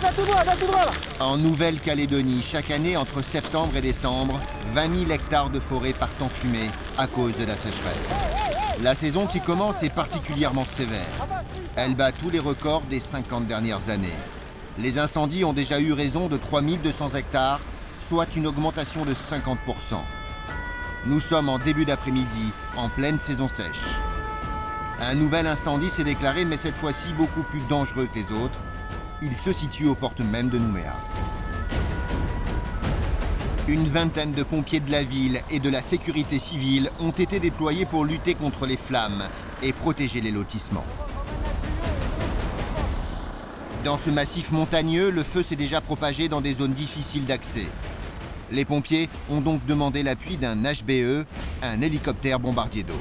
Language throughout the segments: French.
En Nouvelle-Calédonie, chaque année, entre septembre et décembre, 20 000 hectares de forêt partent en fumée à cause de la sécheresse. La saison qui commence est particulièrement sévère. Elle bat tous les records des 50 dernières années. Les incendies ont déjà eu raison de 3 200 hectares, soit une augmentation de 50%. Nous sommes en début d'après-midi, en pleine saison sèche. Un nouvel incendie s'est déclaré, mais cette fois-ci beaucoup plus dangereux que les autres. Il se situe aux portes même de Nouméa. Une vingtaine de pompiers de la ville et de la sécurité civile ont été déployés pour lutter contre les flammes et protéger les lotissements. Dans ce massif montagneux, le feu s'est déjà propagé dans des zones difficiles d'accès. Les pompiers ont donc demandé l'appui d'un HBE, un hélicoptère bombardier d'eau.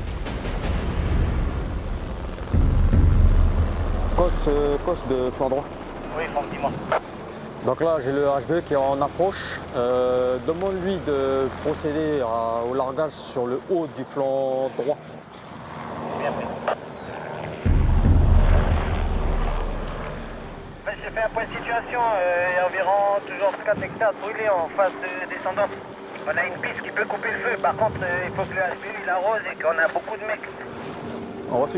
Cos de flanc droit. Oui, dis-moi. Donc là, j'ai le HBE qui est en approche. Demande-lui de procéder au largage sur le haut du flanc droit. Bien pris. J'ai fait un point de situation. Il y a environ toujours 4 hectares brûlés en face descendante. On a une piste qui peut couper le feu. Par contre, il faut que le HBE il arrose et qu'on a beaucoup de mecs. On reçu.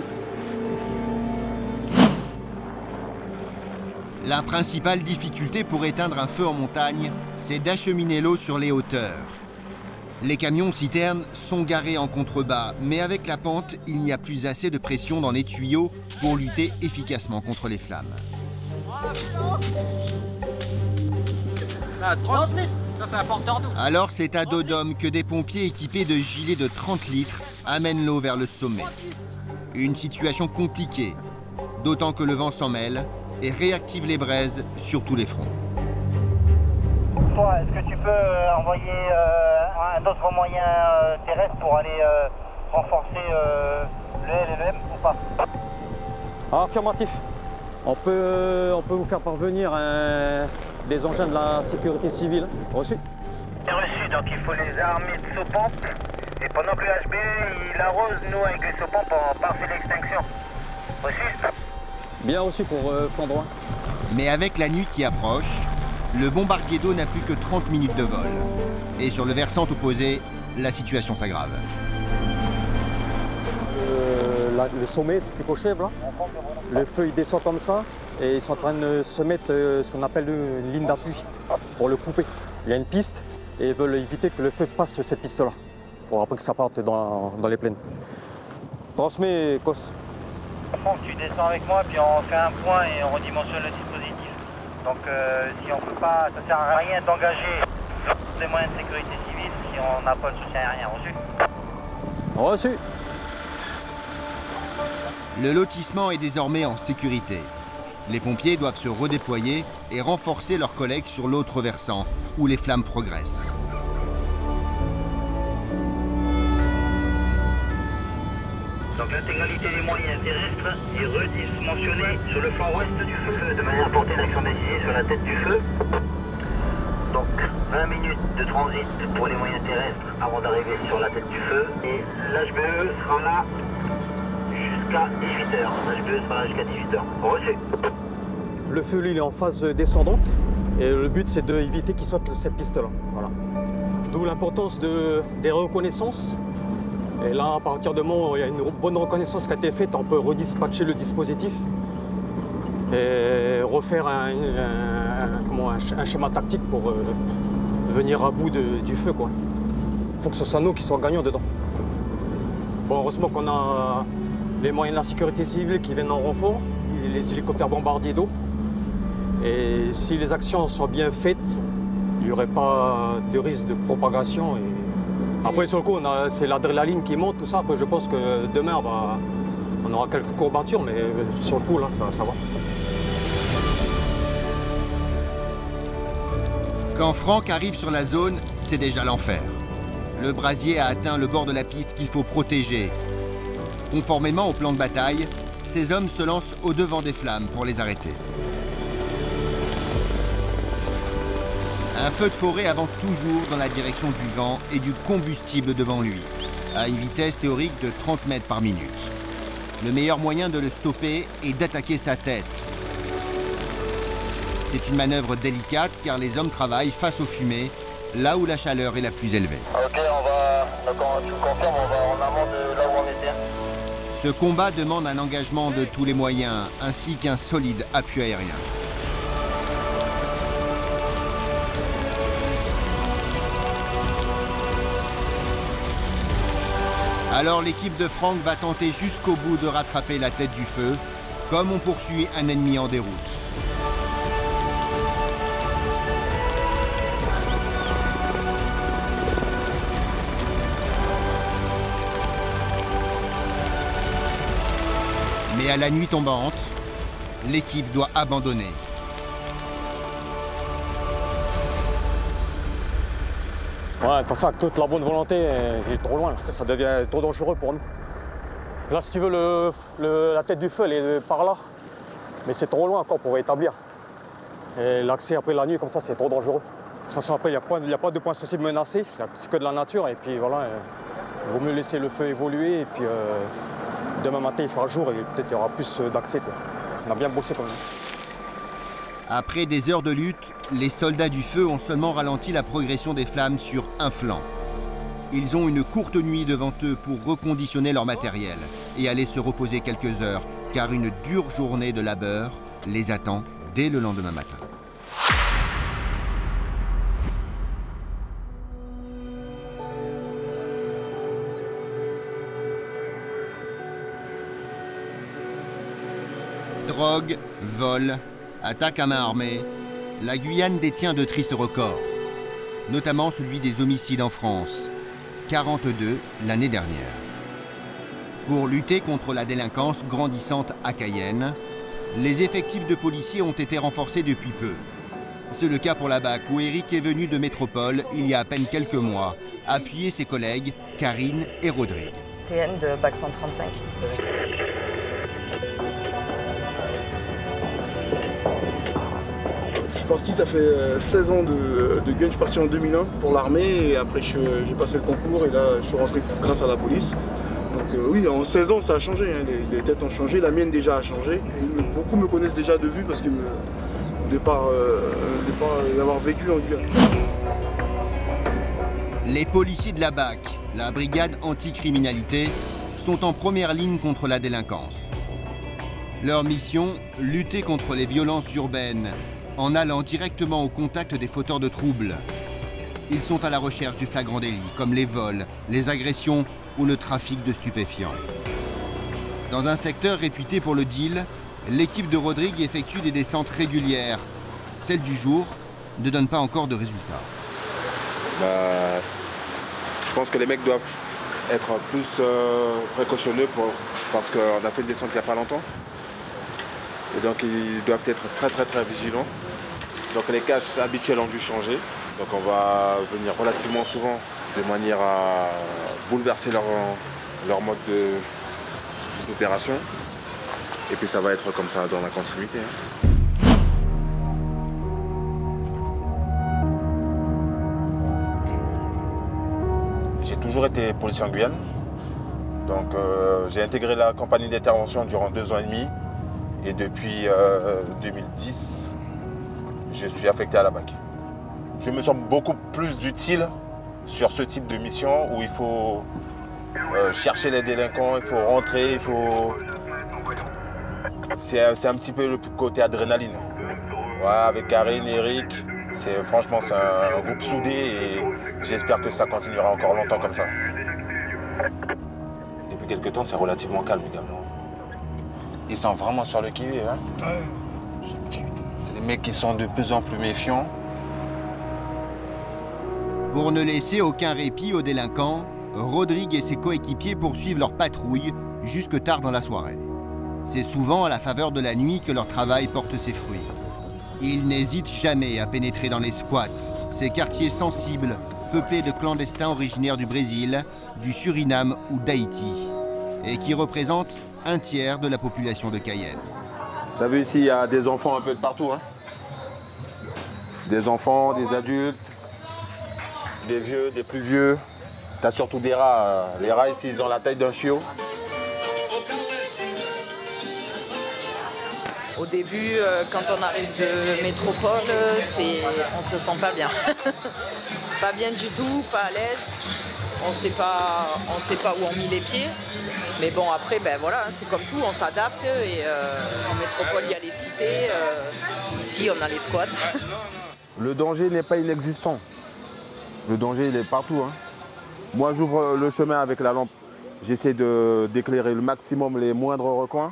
La principale difficulté pour éteindre un feu en montagne, c'est d'acheminer l'eau sur les hauteurs. Les camions-citernes sont garés en contrebas, mais avec la pente, il n'y a plus assez de pression dans les tuyaux pour lutter efficacement contre les flammes. Alors c'est à dos d'homme que des pompiers équipés de gilets de 30 litres amènent l'eau vers le sommet. Une situation compliquée, d'autant que le vent s'en mêle et réactive les braises sur tous les fronts. Toi, est-ce que tu peux envoyer un autre moyen terrestre pour aller renforcer le L et le M ou pas? Affirmatif. On peut vous faire parvenir des engins de la sécurité civile. Reçu. Reçu, donc il faut les armer de saupompes. Et pendant que le HB il arrose, nous avec les saupompes on parfait l'extinction. Reçu? Bien reçu pour flanc droit. Mais avec la nuit qui approche, le bombardier d'eau n'a plus que 30 minutes de vol. Et sur le versant opposé, la situation s'aggrave. Le sommet du cocher, là, le feu il descend comme ça et ils sont en train de se mettre ce qu'on appelle une ligne d'appui pour le couper. Il y a une piste et ils veulent éviter que le feu passe sur cette piste-là pour après que ça parte dans les plaines. Transmets, Cos. Tu descends avec moi, puis on fait un point et on redimensionne le dispositif. Donc si on peut pas, ça sert à rien d'engager des moyens de sécurité civile si on n'a pas le soutien aérien. Reçu? Reçu. Le lotissement est désormais en sécurité. Les pompiers doivent se redéployer et renforcer leurs collègues sur l'autre versant, où les flammes progressent. Donc l'intégralité des moyens terrestres est redimensionnée sur le flanc ouest du feu, de manière à porter une action décisive sur la tête du feu. Donc 20 minutes de transit pour les moyens terrestres avant d'arriver sur la tête du feu. Et l'HBE sera là jusqu'à 18h. L'HBE sera là jusqu'à 18h. Reçu. Le feu, lui, il est en phase descendante. Et le but, c'est d'éviter qu'il saute cette piste-là. Voilà. D'où l'importance des reconnaissances. Et là, à partir du moment où il y a une bonne reconnaissance qui a été faite, on peut redispatcher le dispositif et refaire un schéma tactique pour venir à bout du feu. Il faut que ce soit nous qui soient gagnants dedans. Bon, heureusement qu'on a les moyens de la sécurité civile qui viennent en renfort, les hélicoptères bombardiers d'eau. Et si les actions sont bien faites, il n'y aurait pas de risque de propagation. Après, sur le coup, c'est l'adrénaline qui monte, tout ça. Après, je pense que demain, on aura quelques courbatures, mais sur le coup, là, ça va. Quand Franck arrive sur la zone, c'est déjà l'enfer. Le brasier a atteint le bord de la piste qu'il faut protéger. Conformément au plan de bataille, ces hommes se lancent au-devant des flammes pour les arrêter. Un feu de forêt avance toujours dans la direction du vent et du combustible devant lui, à une vitesse théorique de 30 mètres par minute. Le meilleur moyen de le stopper est d'attaquer sa tête. C'est une manœuvre délicate car les hommes travaillent face aux fumées, là où la chaleur est la plus élevée. Ok, tu me confirmes, on va en amont de là où on était. Ce combat demande un engagement de tous les moyens, ainsi qu'un solide appui aérien. Alors l'équipe de Franck va tenter jusqu'au bout de rattraper la tête du feu, comme on poursuit un ennemi en déroute. Mais à la nuit tombante, l'équipe doit abandonner. Ouais, de toute façon, avec toute la bonne volonté, j'ai trop loin. Ça devient trop dangereux pour nous. Là, si tu veux, la tête du feu, elle est par là. Mais c'est trop loin encore pour établir. Et l'accès après la nuit, comme ça, c'est trop dangereux. De toute façon, après, il n'y a pas de point sensible menacé. C'est que de la nature. Et puis voilà, il vaut mieux laisser le feu évoluer. Et puis demain matin, il fera jour et peut-être il y aura plus d'accès. On a bien bossé quand même. Après des heures de lutte, les soldats du feu ont seulement ralenti la progression des flammes sur un flanc. Ils ont une courte nuit devant eux pour reconditionner leur matériel et aller se reposer quelques heures, car une dure journée de labeur les attend dès le lendemain matin. Drogue, vol, attaque à main armée, la Guyane détient de tristes records, notamment celui des homicides en France, 42 l'année dernière. Pour lutter contre la délinquance grandissante à Cayenne, les effectifs de policiers ont été renforcés depuis peu. C'est le cas pour la BAC où Eric est venu de métropole il y a à peine quelques mois, appuyer ses collègues Karine et Rodrigue. TN de BAC 135. Je suis parti, ça fait 16 ans de gun, je suis parti en 2001 pour l'armée et après j'ai passé le concours et là je suis rentré grâce à la police. Donc oui, en 16 ans ça a changé, hein. Les têtes ont changé, la mienne déjà a changé. Beaucoup me connaissent déjà de vue parce que de par avoir vécu en Guyane. Les policiers de la BAC, la brigade anticriminalité, sont en première ligne contre la délinquance. Leur mission, lutter contre les violences urbaines, en allant directement au contact des fauteurs de troubles. Ils sont à la recherche du flagrant délit, comme les vols, les agressions ou le trafic de stupéfiants. Dans un secteur réputé pour le deal, l'équipe de Rodrigue effectue des descentes régulières. Celle du jour ne donne pas encore de résultats. Je pense que les mecs doivent être plus précautionneux parce qu'on a fait une descente il n'y a pas longtemps. Et donc ils doivent être très vigilants. Donc les caches habituelles ont dû changer. Donc on va venir relativement souvent de manière à bouleverser leur mode d'opération. Et puis ça va être comme ça dans la continuité. J'ai toujours été policier en Guyane. Donc j'ai intégré la compagnie d'intervention durant 2 ans et demi. Et depuis 2010, je suis affecté à la BAC. Je me sens beaucoup plus utile sur ce type de mission où il faut chercher les délinquants, il faut rentrer, il faut... C'est un petit peu le côté adrénaline. Ouais, avec Karine et Eric, franchement c'est un groupe soudé et j'espère que ça continuera encore longtemps comme ça. Depuis quelques temps, c'est relativement calme également. Ils sont vraiment sur le qui-vive. Hein. Les mecs qui sont de plus en plus méfiants. Pour ne laisser aucun répit aux délinquants, Rodrigue et ses coéquipiers poursuivent leur patrouille jusque tard dans la soirée. C'est souvent à la faveur de la nuit que leur travail porte ses fruits. Ils n'hésitent jamais à pénétrer dans les squats, ces quartiers sensibles, peuplés de clandestins originaires du Brésil, du Suriname ou d'Haïti, et qui représentent un tiers de la population de Cayenne. T'as vu ici, il y a des enfants un peu de partout. Hein. Des enfants, des adultes, des vieux, des plus vieux. T'as surtout des rats. Les rats ici, ils ont la taille d'un chiot. Au début, quand on arrive de métropole, on se sent pas bien. Pas bien du tout, pas à l'aise. On sait pas où on met les pieds. Mais bon, après, ben voilà, c'est comme tout, on s'adapte. Et en métropole, il y a les cités. Ici, on a les squats. Le danger n'est pas inexistant. Le danger, il est partout. Hein. Moi, j'ouvre le chemin avec la lampe. J'essaie d'éclairer au maximum les moindres recoins.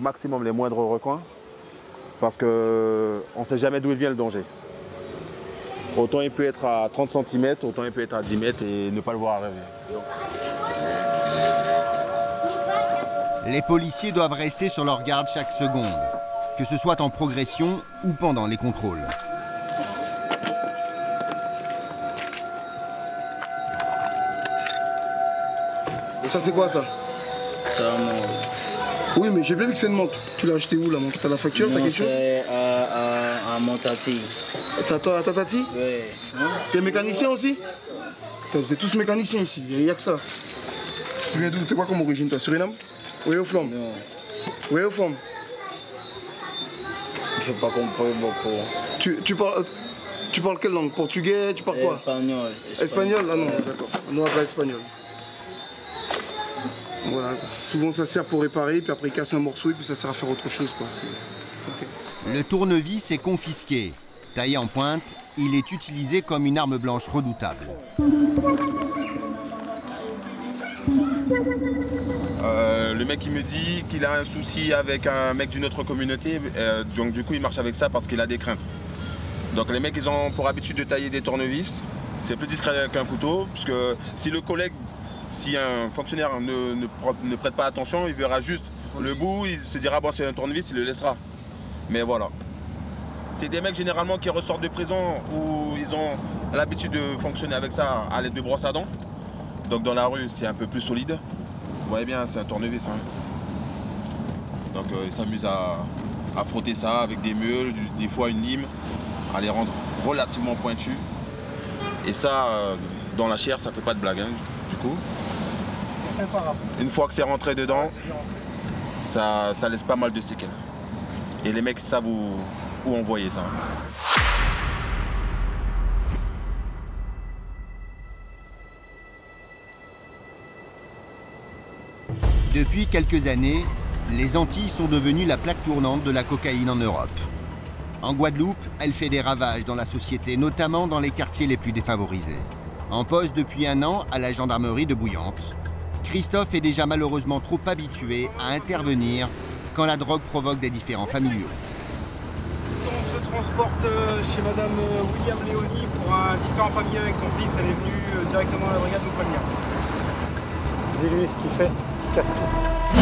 Parce qu'on ne sait jamais d'où il vient le danger. Autant il peut être à 30 cm, autant il peut être à 10 mètres et ne pas le voir arriver. Les policiers doivent rester sur leur garde chaque seconde, que ce soit en progression ou pendant les contrôles. Et ça, c'est quoi ça? C'est un montre. Oui, mais j'ai bien vu que c'est une montre. Tu l'as acheté où la montre? T'as la facture? T'as quelque chose? C'est à mon tati. C'est à toi, à ta tati? Oui. T'es mécanicien aussi? Vous êtes tous mécaniciens ici, il n'y a que ça. Tu viens d'où? T'es quoi comme origine? T'as Suriname? Oui, au flammes. Non. Oui, au flammes. Je n'ai pas compris beaucoup. Tu parles quelle langue? Portugais? Tu parles quoi? Espagnol. Espagnol? Ah non, d'accord. On parle espagnol. Voilà. Souvent ça sert pour réparer, puis après il casse un morceau et puis ça sert à faire autre chose, quoi. Okay. Le tournevis est confisqué. Taillé en pointe, il est utilisé comme une arme blanche redoutable. Le mec il me dit qu'il a un souci avec un mec d'une autre communauté, donc du coup il marche avec ça parce qu'il a des craintes. Donc les mecs ils ont pour habitude de tailler des tournevis, c'est plus discret qu'un couteau, puisque si un fonctionnaire ne prête pas attention, il verra juste le bout, il se dira bon c'est un tournevis, il le laissera. Mais voilà. C'est des mecs généralement qui ressortent de prison où ils ont l'habitude de fonctionner avec ça à l'aide de brosse à dents. Donc dans la rue c'est un peu plus solide. Vous voyez bien, c'est un tournevis. Hein. Donc ils s'amusent à frotter ça avec des meules, des fois une lime, à les rendre relativement pointus. Et ça, dans la chair, ça fait pas de blague, hein, du coup. C'est imparable. Une fois que c'est rentré dedans, ça laisse pas mal de séquelles. Et les mecs savent où envoyer ça. Depuis quelques années, les Antilles sont devenues la plaque tournante de la cocaïne en Europe. En Guadeloupe, elle fait des ravages dans la société, notamment dans les quartiers les plus défavorisés. En poste depuis 1 an à la gendarmerie de Bouillante, Christophe est déjà malheureusement trop habitué à intervenir quand la drogue provoque des différends familiaux. On se transporte chez Madame William Léonie pour un différend familial avec son fils. Elle est venue directement à la brigade nous prévenir. Dis-lui ce qu'il fait, il casse tout.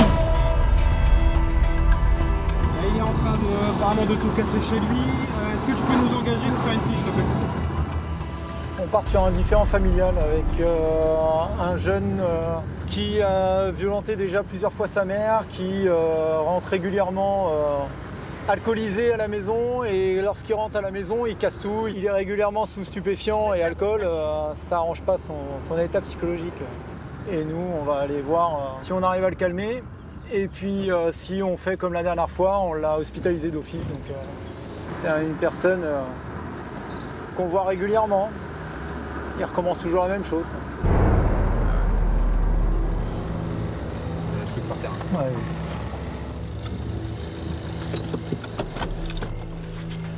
Et il est en train apparemment de tout casser chez lui. Est-ce que tu peux nous engager, nous faire une fiche, s'il te plaît? On part sur un différend familial avec un jeune qui a violenté déjà plusieurs fois sa mère, qui rentre régulièrement alcoolisé à la maison, et lorsqu'il rentre à la maison, il casse tout. Il est régulièrement sous stupéfiants et alcool, ça n'arrange pas son état psychologique. Et nous, on va aller voir si on arrive à le calmer. Et puis si on fait comme la dernière fois, on l'a hospitalisé d'office. Donc c'est une personne qu'on voit régulièrement. Il recommence toujours la même chose. Il y a des trucs par terre. Ouais. Davy ?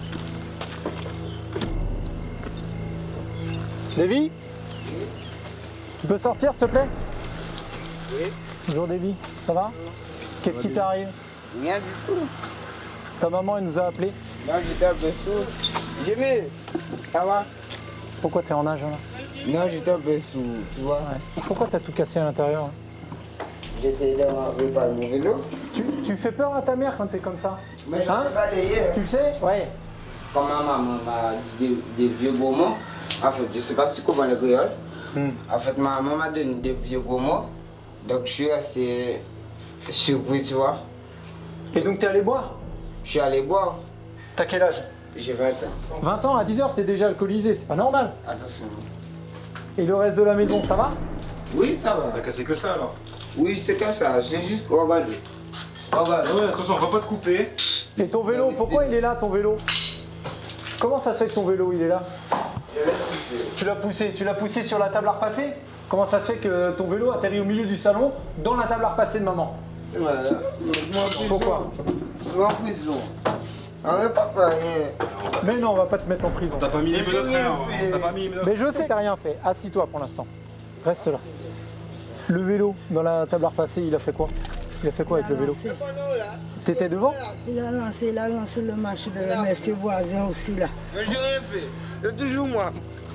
Tu peux sortir, s'il te plaît ? Oui. Bonjour Davy, ça va ? Qu'est-ce qui t'arrive ? Rien du tout. Ta maman, elle nous a appelés. Non, j'étais un peu sourd. Jimmy, ça va ? Pourquoi t'es en nage là ? Non, j'étais un peu sourd, tu vois. Ouais. Pourquoi t'as tout cassé à l'intérieur ? J'essayais d'avoir pas mon vélo. Tu fais peur à ta mère quand t'es comme ça ? Mais je l'ai balayé. Tu le sais ? Ouais. Quand ma maman m'a dit des vieux gros mots, en fait, je sais pas si tu comprends le créole. En fait, ma maman m'a donné des vieux gros mots, donc je suis resté surpris, tu vois. Et donc t'es allé boire ? Je suis allé boire. T'as quel âge ? J'ai 20 ans. 20 ans, à 10h, t'es déjà alcoolisé, c'est pas normal. Attention. Et le reste de la maison, ça va ? Oui, ça va. T'as cassé que ça alors ? Oui, c'est que ça, c'est juste qu'on va dire. Ah ouais. Ouais, attention, on va pas te couper. Et ton vélo, pourquoi il est là ton vélo? Comment ça se fait que ton vélo il est là? Tu l'as poussé sur la table à repasser? Comment ça se fait que ton vélo atterrit au milieu du salon dans la table à repasser de maman? Voilà. Pourquoi? En prison. On n'a pas fait rien. Mais non, on va pas te mettre en prison. T'as pas mis les menottes, frère. T'as pas mis les menottes. Mais je sais que t'as rien fait. Assis-toi pour l'instant. Reste là. Le vélo dans la table à repasser, il a fait quoi? Il a fait quoi avec le vélo? T'étais devant? Il a lancé le match de monsieur voisin aussi là. Mais j'ai rien fait. C'est toujours moi.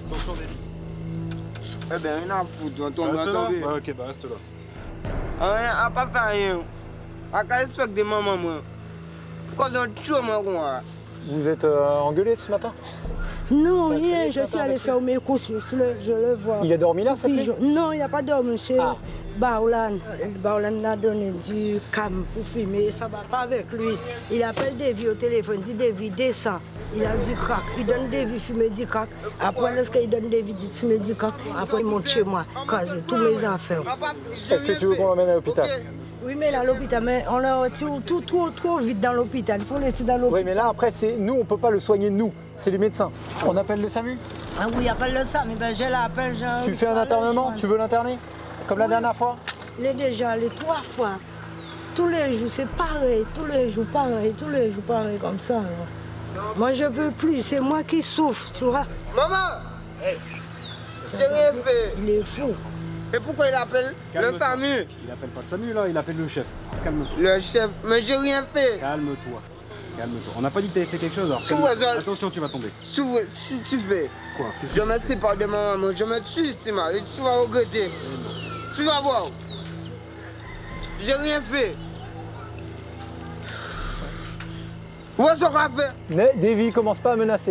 Eh bien, rien à foutre. On tombe à tomber. Ouais, ok, bah reste là. Rien à pas faire rien. À qu'à respecter maman, moi. Pourquoi on tue moi, quoi? Vous êtes engueulé ce matin? Non, rien, je suis allé faire mes courses, je le vois. Il a dormi là, cette nuit? Non, il n'a pas dormi chez Baoulan. Baoulan a donné du cam pour fumer, ça ne va pas avec lui. Il appelle Davy au téléphone, dit Davy, descend. Il a du crack, il donne Davy fumer du crack. Après, lorsqu'il donne Davy fumer du crack, après il monte chez moi, caser tous mes affaires. Est-ce que tu veux qu'on l'emmène à l'hôpital? Oui, mais là, à l'hôpital, mais on l'a trop vite dans l'hôpital. Il faut laisser dans l'hôpital. Oui, mais là, après, nous, on ne peut pas le soigner, nous. C'est les médecins. On appelle le SAMU? Ah oui, appelle le SAMU, ben je l'appelle. Tu fais un internement? Tu veux l'interner? Comme la dernière fois? Il est déjà allé 3 fois. Tous les jours, c'est pareil. Tous les jours, pareil. Tous les jours, pareil, comme ça. Alors. Moi, je ne peux plus. C'est moi qui souffre, tu vois. Maman! J'ai rien fait. Il est fou. Et pourquoi il appelle le SAMU? Il appelle pas le SAMU là, il appelle le chef. Calme-toi. Le chef, mais j'ai rien fait. Calme-toi. Calme-toi. On n'a pas dit que tu avais fait quelque chose, alors attention, tu vas tomber. Si tu fais, Quoi? je me sépare de ma maman, je me tue, tu vas regretter. Tu vas voir. J'ai rien fait. Où est-ce qu'on va faire? Davy, commence pas à menacer.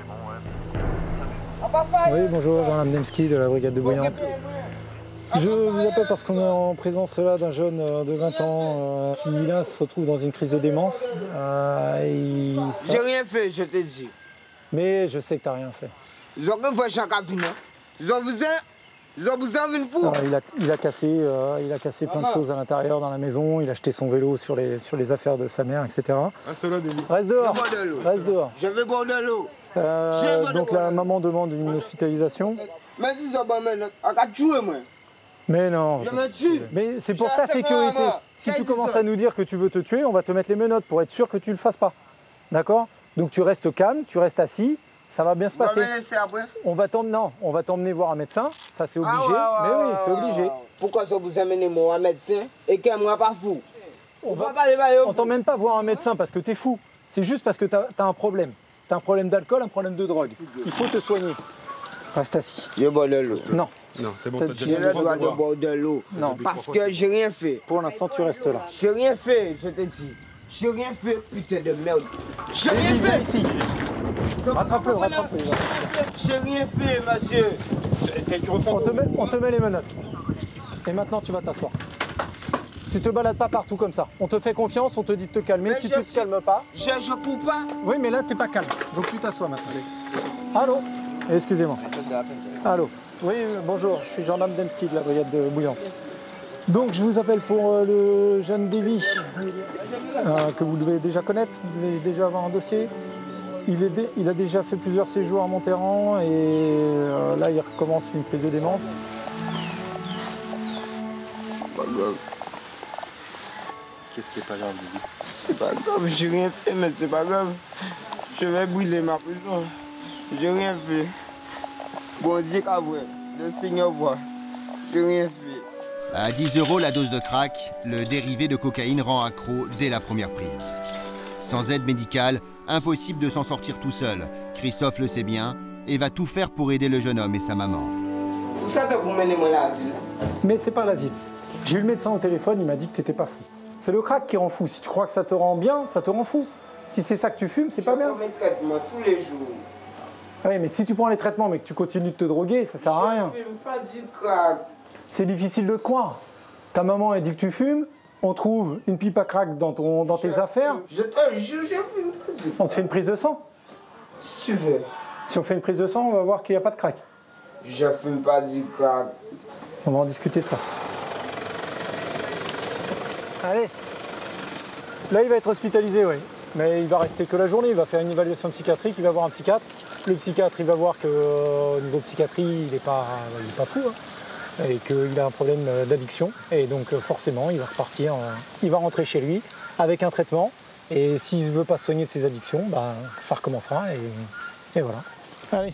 Oui, bonjour, Jean Lamdemski de la brigade de Bouillante. Je vous appelle parce qu'on est en présence là d'un jeune de 20 ans qui là se retrouve dans une crise de démence. J'ai rien fait, je te dis. Mais je sais que t'as rien fait. Ils ont fait chaque cabinet. Ils ont besoin d'une fou. Alors, il a cassé plein de choses à l'intérieur dans la maison. Il a jeté son vélo sur les affaires de sa mère, etc. Reste là, Denis. Reste dehors. Reste dehors. Je vais boire de l'eau. Donc la maman demande une hospitalisation. Mais ils ont pas mal. On va tuer moi. Mais non. Je me tue. Mais c'est pour ta sécurité. Si tu commences à nous dire que tu veux te tuer, on va te mettre les menottes pour être sûr que tu ne le fasses pas. D'accord? Donc tu restes calme, tu restes assis, ça va bien se passer. On va t'emmener voir un médecin, ça c'est obligé. Mais oui, c'est obligé. Pourquoi ça vous amène moi un médecin et qu'un moi pas fou? On t'emmène pas voir un médecin parce que t'es fou. C'est juste parce que t'as un problème. T'as un problème d'alcool, un problème de drogue. Il faut te soigner. Reste assis. Je bois de l'eau. Non. Non, c'est bon, T'as t'as dit- J'ai déjà le droit de boire de l'eau. Non. Parce que j'ai rien fait. Pour l'instant, tu restes là. J'ai rien fait, je te dis. J'ai rien fait, putain de merde. J'ai rien Viens fait. ici. Rattrape-le, rattrape-le. J'ai rien fait, monsieur. On te met les menottes. Et maintenant, tu vas t'asseoir. Tu te balades pas partout comme ça. On te fait confiance, on te dit de te calmer. Si tu te calmes pas... Je cours pas. Oui, mais là, t'es pas calme. Donc tu t'assois maintenant. Allô? Excusez-moi. Allô? Oui, bonjour. Je suis Jean Lamdemski de la brigade de Bouillante. Donc, je vous appelle pour le jeune Davy, que vous devez déjà connaître. Vous devez déjà avoir un dossier. Il a déjà fait plusieurs séjours à Monterrand et là, il recommence une crise de démence. Pas grave. Qu'est-ce qui est pas grave, Davy? C'est pas grave, j'ai rien fait, mais c'est pas grave. Je vais brûler ma prison. J'ai rien fait. Bon Dieu qu'à vrai, le Seigneur voit. J'ai rien fait. À 10 € la dose de crack, le dérivé de cocaïne rend accro dès la première prise. Sans aide médicale, impossible de s'en sortir tout seul. Christophe le sait bien et va tout faire pour aider le jeune homme et sa maman. Tout ça que vous menez moi à l'asile. Mais c'est pas l'asile. J'ai eu le médecin au téléphone, il m'a dit que t'étais pas fou. C'est le crack qui rend fou. Si tu crois que ça te rend bien, ça te rend fou. Si c'est ça que tu fumes, c'est pas bien. Je prends mes traitements tous les jours. Oui, mais si tu prends les traitements mais que tu continues de te droguer, ça sert à rien. Je fume pas du crack. C'est difficile de te croire. Ta maman, elle dit que tu fumes, on trouve une pipe à crack dans tes affaires, Je te jure, je fume pas du crack. on te fait une prise de sang. Si tu veux. Si on fait une prise de sang, on va voir qu'il n'y a pas de crack. Je fume pas du crack. On va en discuter de ça. Allez, Là, il va être hospitalisé, oui. Mais il va rester que la journée, il va faire une évaluation psychiatrique, il va voir un psychiatre. Le psychiatre, il va voir qu'au niveau psychiatrie, il n'est pas fou, hein, et qu'il a un problème d'addiction. Et donc forcément, il va repartir, il va rentrer chez lui avec un traitement. Et s'il ne veut pas se soigner de ses addictions, ben, ça recommencera et voilà. Allez.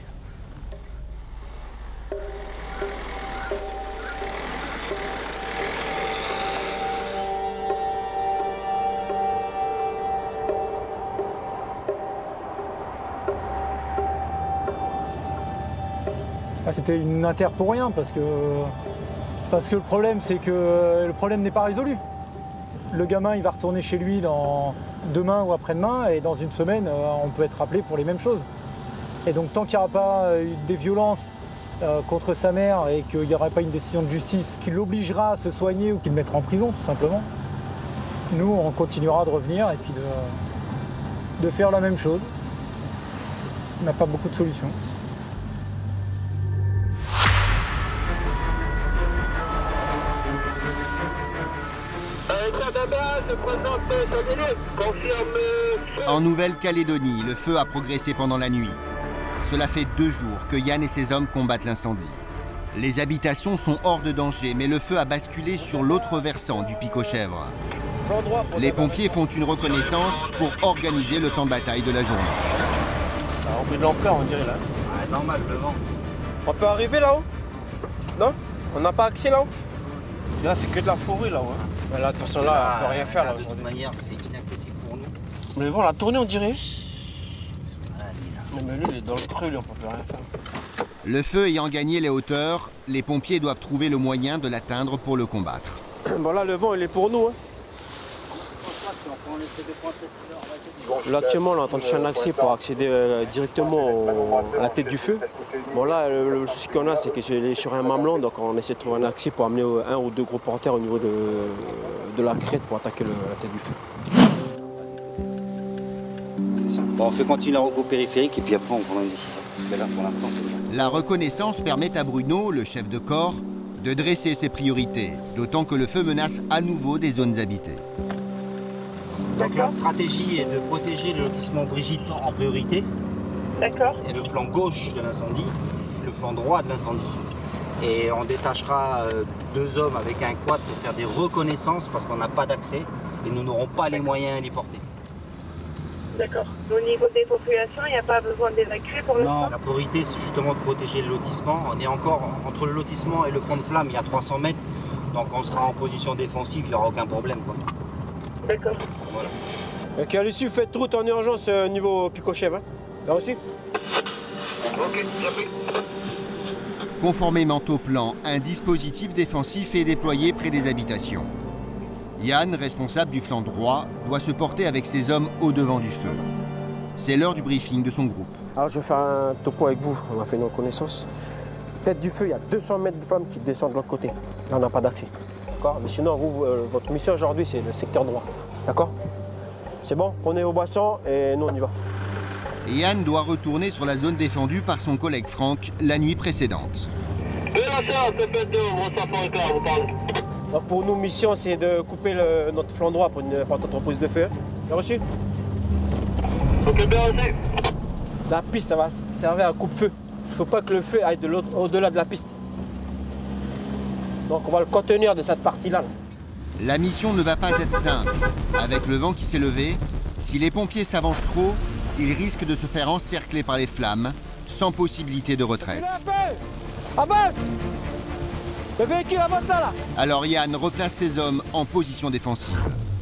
C'était une inter pour rien parce que le problème c'est que le problème n'est pas résolu. Le gamin il va retourner chez lui demain ou après-demain et dans une semaine on peut être rappelé pour les mêmes choses. Et donc tant qu'il n'y aura pas des violences contre sa mère et qu'il n'y aura pas une décision de justice qui l'obligera à se soigner ou qui le mettra en prison tout simplement, nous on continuera de revenir et puis de faire la même chose. On n'a pas beaucoup de solutions. En Nouvelle-Calédonie, le feu a progressé pendant la nuit. Cela fait 2 jours que Yann et ses hommes combattent l'incendie. Les habitations sont hors de danger, mais le feu a basculé sur l'autre versant du pic aux chèvres. Les pompiers font une reconnaissance pour organiser le plan de bataille de la journée. Ça a repris de l'ampleur, on dirait là. Ouais, normal, le vent. On peut arriver là-haut? Non? On n'a pas accès là-haut? Là, c'est que de la forêt là-haut. Hein. Mais là, de toute façon, là, on peut rien faire là aujourd'hui. De toute manière, c'est inaccessible pour nous. Mais le vent l'a tourné, on dirait. Mais lui, il est dans le creux, lui, on peut plus rien faire. Le feu ayant gagné les hauteurs, les pompiers doivent trouver le moyen de l'atteindre pour le combattre. Bon, là, le vent, il est pour nous. Hein. Là, actuellement, on est en train de chercher un accès pour accéder directement à la tête du feu. Bon, là, le souci qu'on a, c'est que c'est sur un mamelon, donc on essaie de trouver un accès pour amener 1 ou 2 gros porteurs au niveau de la crête pour attaquer la tête du feu. C'est ça. Bon, on fait continuer la route au périphérique et puis après, on prend une décision. Parce que là, pour l'instant, La reconnaissance permet à Bruno, le chef de corps, de dresser ses priorités, d'autant que le feu menace à nouveau des zones habitées. Donc la stratégie est de protéger le lotissement Brigitte en priorité. D'accord. Et le flanc gauche de l'incendie, le flanc droit de l'incendie. Et on détachera 2 hommes avec un quad pour faire des reconnaissances parce qu'on n'a pas d'accès et nous n'aurons pas les moyens à les porter. D'accord. Au niveau des populations, il n'y a pas besoin d'évacuer pour l'instant? Non, la priorité c'est justement de protéger le lotissement. On est encore entre le lotissement et le fond de flamme, il y a 300 mètres. Donc on sera en position défensive, il n'y aura aucun problème, quoi. D'accord. Voilà. Ok, à l'issue, faites route en urgence niveau Pic-aux-Chèvres. Hein. T'as reçu? Ok, j'ai pris. Conformément au plan, un dispositif défensif est déployé près des habitations. Yann, responsable du flanc droit, doit se porter avec ses hommes au-devant du feu. C'est l'heure du briefing de son groupe. Alors je vais faire un topo avec vous, on a fait une reconnaissance. Tête du feu, il y a 200 mètres de flammes qui descendent de l'autre côté. Là, on n'a pas d'accès. D'accord? Mais sinon, vous, votre mission aujourd'hui, c'est le secteur droit. D'accord? C'est bon? Prenez vos boissons et nous, on y va. Yann doit retourner sur la zone défendue par son collègue Franck la nuit précédente. Donc pour nous, mission, c'est de couper notre flanc droit pour une importante reprise de feu. Bien reçu? Ok, bien reçu. La piste, ça va servir à coupe-feu. Il ne faut pas que le feu aille au-delà de la piste. Donc on va le contenir de cette partie-là. La mission ne va pas être simple. Avec le vent qui s'est levé, si les pompiers s'avancent trop, ils risquent de se faire encercler par les flammes, sans possibilité de retraite. Avance! Le véhicule avance là! Alors Yann replace ses hommes en position défensive.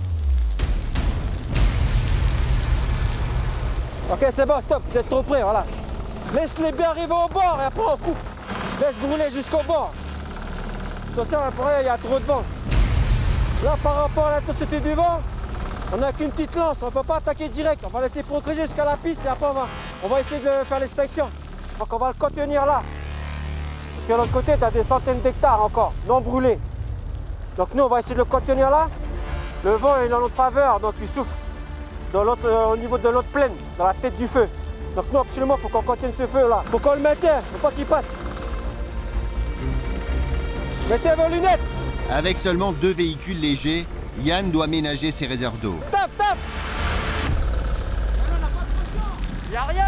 Ok, c'est bon, stop, vous êtes trop près, voilà. Laisse-les bien arriver au bord et après on coupe. Laisse brûler jusqu'au bord. Attention, après il y a trop de vent. Là, par rapport à l'intensité du vent, on n'a qu'une petite lance, on ne peut pas attaquer direct. On va laisser protéger jusqu'à la piste et après on va essayer de faire l'extinction. Donc on va le contenir là. Parce que de l'autre côté, tu as des centaines d'hectares encore, non brûlés. Donc nous, on va essayer de le contenir là. Le vent est dans notre faveur, donc il souffle au niveau de l'autre plaine, dans la tête du feu. Donc nous, absolument, il faut qu'on contienne ce feu là. Il faut qu'on le maintienne, il ne faut pas qu'il passe. Mettez vos lunettes! Avec seulement 2 véhicules légers, Yann doit ménager ses réserves d'eau. Tape, tape! Y'a rien!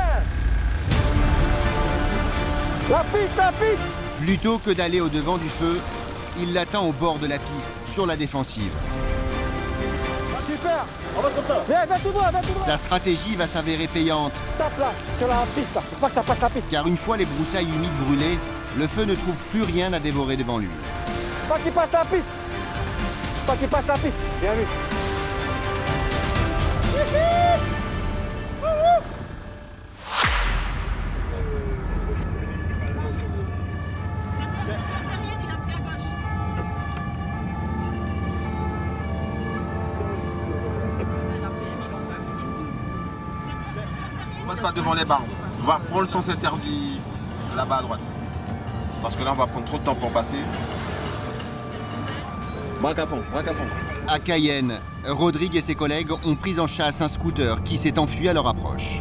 La piste, la piste! Plutôt que d'aller au-devant du feu, il l'attend au bord de la piste, sur la défensive. Super! On va comme ça! Viens tout droit, viens tout droit! Sa stratégie va s'avérer payante. Tape là, sur la piste là, faut pas que ça passe la piste. Car une fois les broussailles humides brûlées, le feu ne trouve plus rien à dévorer devant lui. Pas qu'il passe la piste! Pas qu'il passe la piste! Bien vu! On passe pas devant les barres. On va prendre le sens interdit là-bas à droite. Parce que là, on va prendre trop de temps pour passer. Braque à fond, braque à fond. À Cayenne, Rodrigue et ses collègues ont pris en chasse un scooter qui s'est enfui à leur approche.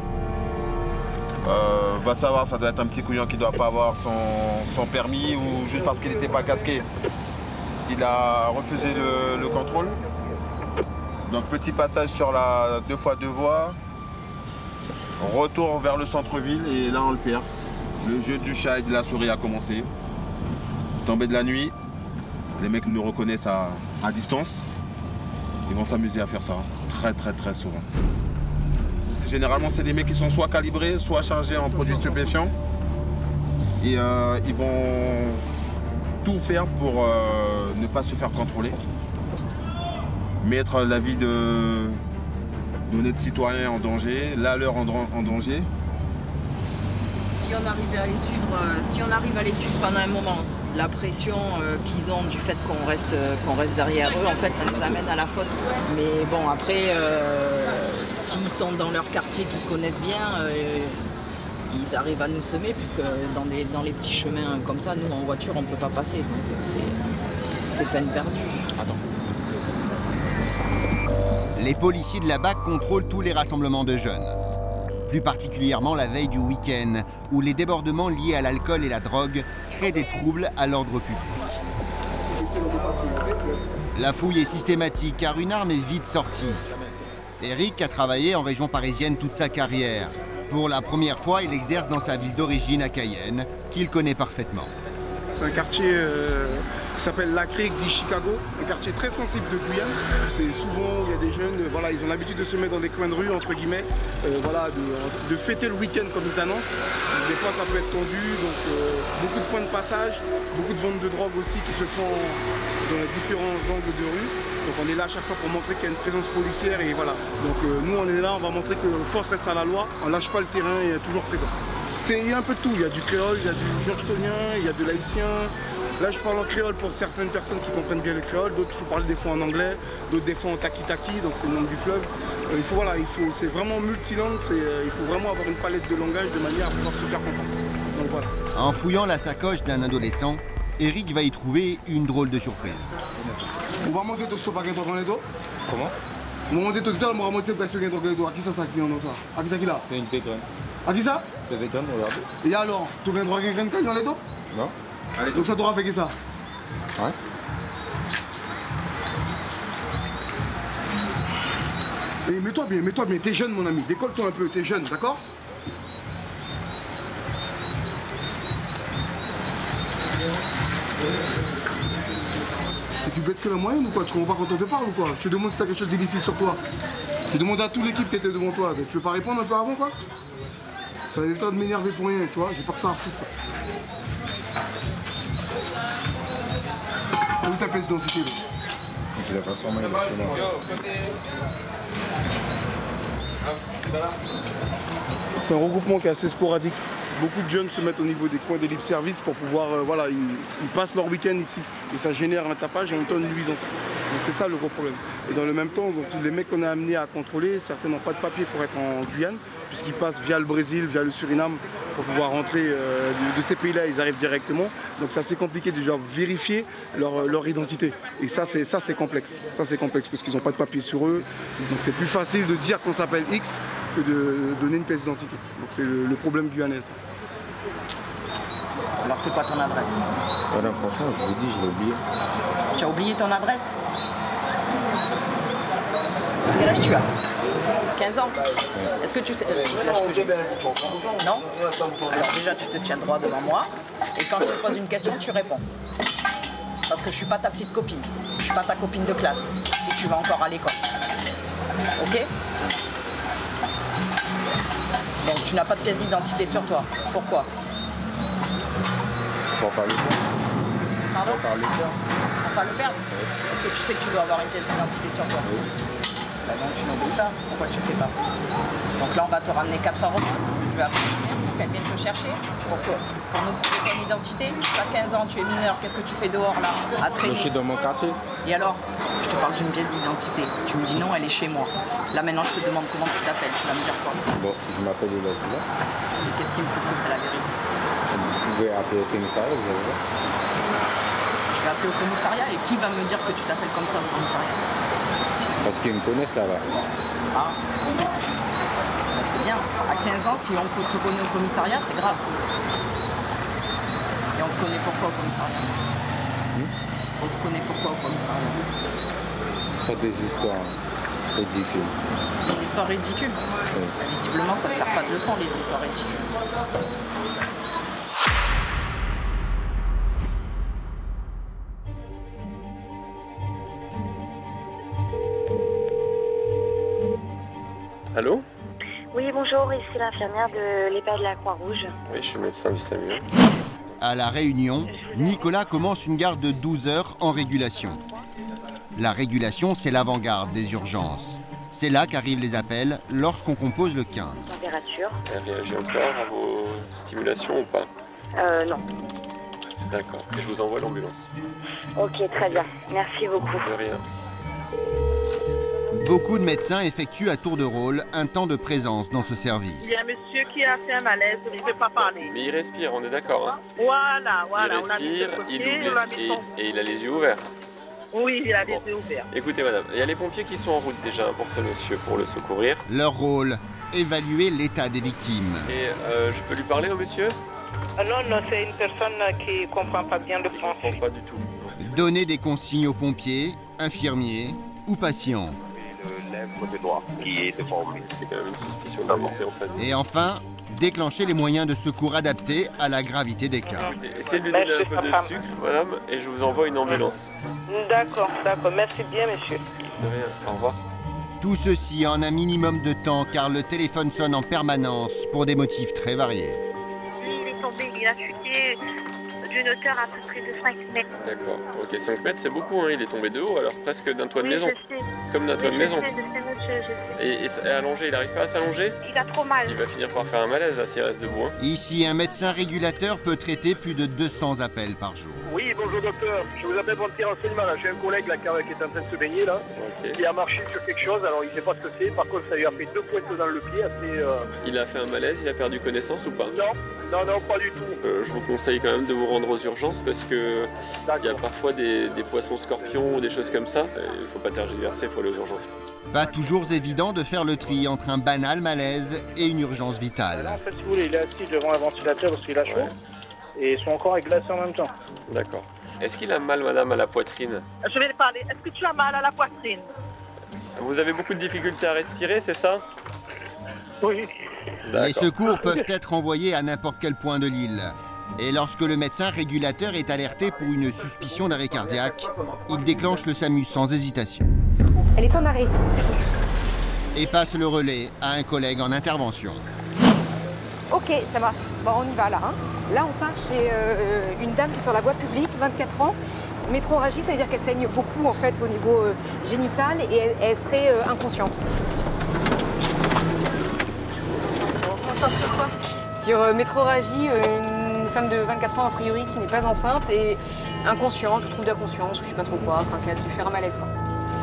Va savoir, ça doit être un petit couillon qui doit pas avoir son permis ou juste parce qu'il n'était pas casqué. Il a refusé le contrôle. Donc petit passage sur la 2x2 voies. Retour vers le centre-ville et là on le perd. Le jeu du chat et de la souris a commencé. Tombée de la nuit, les mecs nous reconnaissent à distance. Ils vont s'amuser à faire ça très souvent. Généralement c'est des mecs qui sont soit calibrés, soit chargés en produits stupéfiants. Et ils vont tout faire pour ne pas se faire contrôler. Mettre la vie de honnêtes citoyens en danger, la leur en danger. Si on arrive à les suivre pendant un moment, la pression qu'ils ont du fait qu'on reste derrière eux, en fait, ça nous amène à la faute. Mais bon, après, s'ils sont dans leur quartier qu'ils connaissent bien, ils arrivent à nous semer, puisque dans les petits chemins comme ça, nous, en voiture, on ne peut pas passer. Donc c'est peine perdue. Attends. Les policiers de la BAC contrôlent tous les rassemblements de jeunes. Plus particulièrement la veille du week-end, où les débordements liés à l'alcool et la drogue créent des troubles à l'ordre public. La fouille est systématique car une arme est vite sortie. Eric a travaillé en région parisienne toute sa carrière. Pour la première fois, il exerce dans sa ville d'origine à Cayenne, qu'il connaît parfaitement. C'est un quartier qui s'appelle La Crique dit Chicago, un quartier très sensible de Guyane. C'est souvent, il y a des jeunes, voilà, ils ont l'habitude de se mettre dans des coins de rue, entre guillemets, voilà, de fêter le week-end comme ils annoncent. Donc, des fois, ça peut être tendu, donc beaucoup de points de passage, beaucoup de ventes de drogue aussi qui se font dans les différents angles de rue. Donc on est là à chaque fois pour montrer qu'il y a une présence policière et voilà. Donc nous, on est là, on va montrer que force reste à la loi, on lâche pas le terrain et est toujours présent. Il y a un peu de tout, il y a du créole, il y a du georgetonien, il y a de l'haïtien. Là je parle en créole pour certaines personnes qui comprennent bien le créole, d'autres il faut parler des fois en anglais, d'autres des fois en taki-taki, donc c'est le nom du fleuve. C'est vraiment multilangue, il faut vraiment avoir une palette de langage de manière à pouvoir se faire comprendre. Donc voilà. En fouillant la sacoche d'un adolescent, Eric va y trouver une drôle de surprise. On va monter tout ce que tu as dos. Comment? On va monter tout à l'heure, on va monter tout ce que tu as dos. À qui ça qui en a? À qui ça qui là? C'est une pécane. À qui ça? C'est pécane, regarde. Et alors, tu viens de droit quelqu'un qui dans les dos? Non. Allez, donc ça t'aura fait ça? Ouais. Et mets-toi bien, t'es jeune mon ami, décolle-toi un peu, t'es jeune, d'accord? Et tu bêtes que la moyenne ou quoi? Tu comprends pas quand on te parle ou quoi? Je te demande si t'as quelque chose d'illicite sur toi. Je demande à toute l'équipe qui était devant toi, tu peux pas répondre un peu avant quoi? Ça a le temps de m'énerver pour rien, tu vois, j'ai pas que ça à foutre. Où ta pièce d'identité là? Il a pas son mail. C'est un regroupement qui est assez sporadique. Beaucoup de jeunes se mettent au niveau des coins des libres services pour pouvoir, voilà, ils passent leur week-end ici. Et ça génère un tapage et en même temps une nuisance. Donc c'est ça le gros problème. Et dans le même temps, donc, tous les mecs qu'on a amenés à contrôler, certains n'ont pas de papier pour être en Guyane, puisqu'ils passent via le Brésil, via le Suriname, pour pouvoir rentrer de ces pays-là, ils arrivent directement. Donc c'est assez compliqué de genre, vérifier leur identité. Et ça c'est complexe. Ça c'est complexe parce qu'ils n'ont pas de papier sur eux. Donc c'est plus facile de dire qu'on s'appelle X que de donner une pièce d'identité. Donc c'est le problème guyanais. Ça. Alors c'est quoi ton adresse? Voilà, franchement, je vous dis, je l'ai oublié. Tu as oublié ton adresse? Quel âge tu as? 15 ans. Est-ce que tu sais l'âge que j'ai? Non? Alors déjà, tu te tiens droit devant moi. Et quand je te pose une question, tu réponds. Parce que je suis pas ta petite copine. Je suis pas ta copine de classe. Si tu vas encore à l'école. Ok? Donc tu n'as pas de pièce d'identité sur toi. Pourquoi? Pour pas le faire. Pardon? Pour pas le faire. Pour pas le perdre? Est-ce que tu sais que tu dois avoir une pièce d'identité sur toi? Oui. Bah donc tu n'obéis pas. Pourquoi tu ne sais pas? Donc là on va te ramener 4 heures au poste. Je vais appeler une mère pour qu'elle vienne te chercher. Pourquoi? Pour nous prouver ton identité. Tu as 15 ans, tu es mineur. Qu'est-ce que tu fais dehors là? À traîner. Je suis dans mon quartier. Et alors? Je te parle d'une pièce d'identité. Tu me dis non, elle est chez moi. Là maintenant je te demande comment tu t'appelles. Tu vas me dire quoi? Bon, je m'appelle Elazila. Qu'est-ce qui me prouve que c'est la vérité? Vous pouvez appeler au commissariat, vous allez voir. Je vais appeler au commissariat et qui va me dire que tu t'appelles comme ça au commissariat? Parce qu'ils me connaissent là-bas. Ah, bah, c'est bien. À 15 ans, si on te connaît au commissariat, c'est grave. Et on te connaît pourquoi au commissariat? On te connaît pourquoi au commissariat? Pas des histoires ridicules. Des histoires ridicules? Oui. Bah, visiblement, ça ne te sert pas de leçon, les histoires ridicules. Allô? Oui, bonjour, ici l'infirmière de l'EHPAD de la Croix-Rouge. Oui, je suis médecin du SAMU. À La Réunion, Nicolas commence une garde de 12 heures en régulation. La régulation, c'est l'avant-garde des urgences. C'est là qu'arrivent les appels lorsqu'on compose le 15. Température? Elle réagit encore à vos stimulations ou pas? Non. D'accord, et je vous envoie l'ambulance. Ok, très bien. Merci beaucoup. De rien. Beaucoup de médecins effectuent à tour de rôle un temps de présence dans ce service. Il y a un monsieur qui a fait un malaise, il ne peut pas parler. Mais il respire, on est d'accord, hein? Voilà. Il respire, et il a les yeux ouverts. Oui, il a les yeux ouverts. Écoutez madame, il y a les pompiers qui sont en route déjà pour ce monsieur, pour le secourir. Leur rôle, évaluer l'état des victimes. Et je peux lui parler au monsieur? Non, c'est une personne qui ne comprend pas bien le français. Je comprends pas du tout. Donner des consignes aux pompiers, infirmiers ou patients. Le lèvre de doigt qui est devant lui. C'est quand même une suspicion d'avancée en fait. Et enfin, déclencher les moyens de secours adaptés à la gravité des cas. Essayez de lui donner un peu de sucre, madame, et je vous envoie une ambulance. D'accord. Merci bien, monsieur. De rien, au revoir. Tout ceci en un minimum de temps car le téléphone sonne en permanence pour des motifs très variés. Il est tombé, il a chuté d'une hauteur à peu près de 5 mètres. D'accord, ok, 5 mètres c'est beaucoup, hein. Il est tombé de haut alors, presque d'un toit de maison. Je sais. Comme d'un toit de maison. Je sais. Et allongé, il n'arrive pas à s'allonger? Il a trop mal. Il va finir par faire un malaise là s'il reste debout. Hein. Ici, un médecin régulateur peut traiter plus de 200 appels par jour. Oui, bonjour docteur. Je vous appelle pour un petit renseignement. J'ai un collègue là, qui est en train de se baigner là. Il a marché sur quelque chose, alors il ne sait pas ce que c'est. Par contre, ça lui a fait 2 pointes dans le pied. Il a fait un malaise, il a perdu connaissance ou pas? Non, pas du tout. Je vous conseille quand même de vous rendre aux urgences parce que il y a parfois des poissons scorpions ou des choses comme ça. Il ne faut pas tergiverser, il faut aller aux urgences. Pas toujours évident de faire le tri entre un banal malaise et une urgence vitale. En fait, si vous voulez, il est assis devant un ventilateur parce qu'il a chaud. Et son corps est glacé en même temps. D'accord. Est-ce qu'il a mal, madame, à la poitrine? Je vais lui parler. Est-ce que tu as mal à la poitrine? Vous avez beaucoup de difficultés à respirer, c'est ça? Oui. Les secours peuvent être envoyés à n'importe quel point de l'île. Et lorsque le médecin régulateur est alerté pour une suspicion d'arrêt cardiaque, il déclenche le SAMU sans hésitation. Elle est en arrêt, c'est tout. Et passe le relais à un collègue en intervention. Ok, ça marche. Bon, on y va là. Hein. Là, on part chez une dame qui est sur la voie publique, 24 ans. Métroragie, ça veut dire qu'elle saigne beaucoup en fait au niveau génital et elle serait inconsciente. On sur quoi? Sur métroragie, une femme de 24 ans a priori qui n'est pas enceinte et inconsciente, ou trouble d'inconscience, ou je sais pas trop quoi, enfin qui a dû faire un malaise quoi.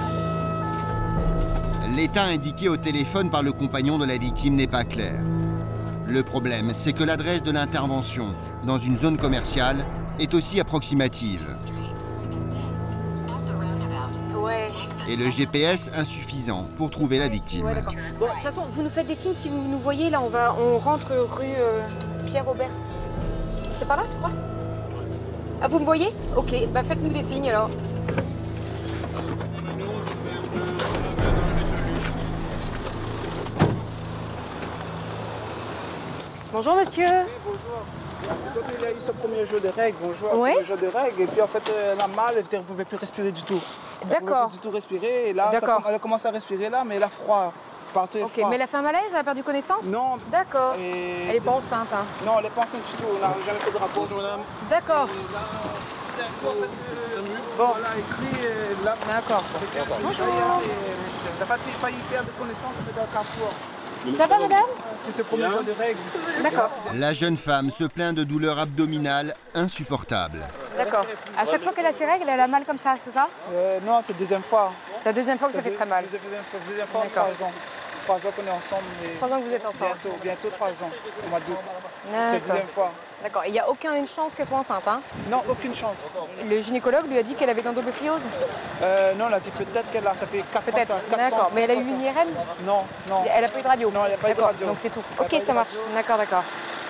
L'état indiqué au téléphone par le compagnon de la victime n'est pas clair. Le problème, c'est que l'adresse de l'intervention, dans une zone commerciale, est aussi approximative. Ouais. Et le GPS insuffisant pour trouver la victime. Ouais, d'accord. Bon, de toute façon, vous nous faites des signes si vous nous voyez. Là, on rentre rue Pierre-Aubert. C'est par là, tu crois? Ah, vous me voyez? Ok, bah faites-nous des signes alors. Bonjour monsieur. Oui, bonjour. Donc, il a eu son premier jour de règles, bonjour. Oui. Premier jour de règles, et puis en fait, elle a mal, elle ne pouvait plus respirer du tout. D'accord. Elle ne pouvait plus du tout respirer, et là, elle a commencé à respirer là, mais elle a froid. Partout est froid. Mais elle a fait un malaise, elle a perdu connaissance? Non. D'accord. Elle n'est pas enceinte, hein? Non, elle n'est pas enceinte du tout, on n'a jamais fait de rapport. Bonjour madame. D'accord. Bon. On a écrit là. D'accord. Bonjour. Elle a failli perdre connaissance dans le carrefour. Ça va madame? C'est ce premier jour de règles. D'accord. La jeune femme se plaint de douleurs abdominales insupportables. D'accord. À chaque fois qu'elle a ses règles, elle a mal comme ça, c'est ça? Non, c'est la deuxième fois. C'est la deuxième fois que ça fait très mal. C'est la deuxième fois en 3 ans. 3 ans qu'on est ensemble. 3 ans que vous êtes ensemble. Bientôt 3 ans, au mois d'août. C'est la D'accord. deuxième fois. D'accord. Il n'y a aucune chance qu'elle soit enceinte, hein? Non, aucune chance. Le gynécologue lui a dit qu'elle avait l'endométriose? Non, elle a dit peut-être qu'elle a, ça fait 4 ans. Peut-être, d'accord. Mais elle a eu une IRM? Non, non. Elle n'a pas eu de radio? Non, elle n'a pas eu de radio. Donc c'est tout. Ok, ça marche. D'accord, d'accord.